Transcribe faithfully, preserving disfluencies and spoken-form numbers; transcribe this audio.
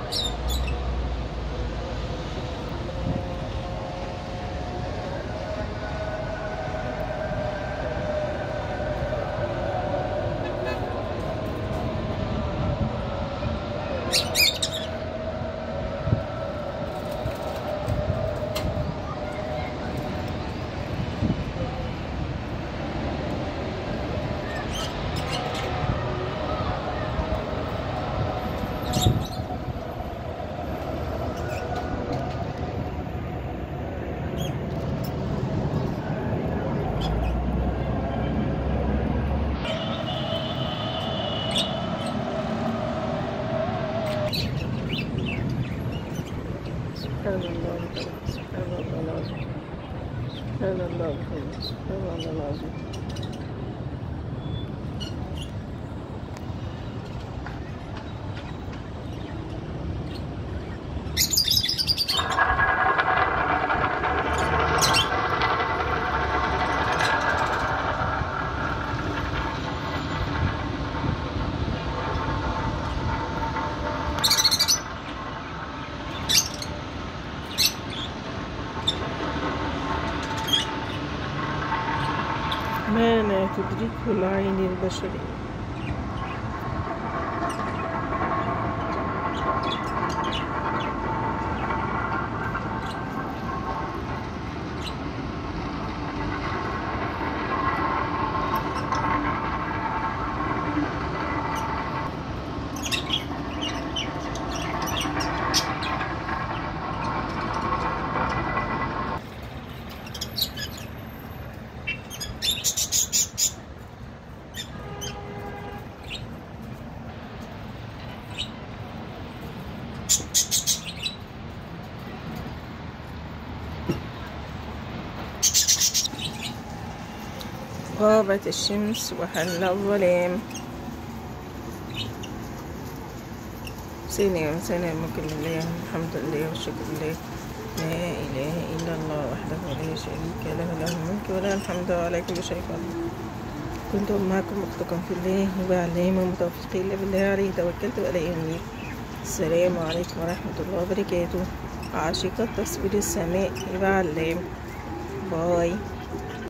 سبحان الله سبحان الله العظيم سبحان الله العظيم سبحان الله العظيم. ما لا تدركه العين البشرية. غابت الشمس وحل الظلام. سلام سلام كل الله الحمد لله والشكر لله لا إله إلا الله وحده لا شريك له له الملك وله الحمد على كل شيء قدير. كنت معكم أختكم في الله وبعلم ومتوفقين بالله عليه توكلت وإليه أنيب. السلام عليكم ورحمة الله وبركاته. عاشقة تصوير السماء بعلام. باي.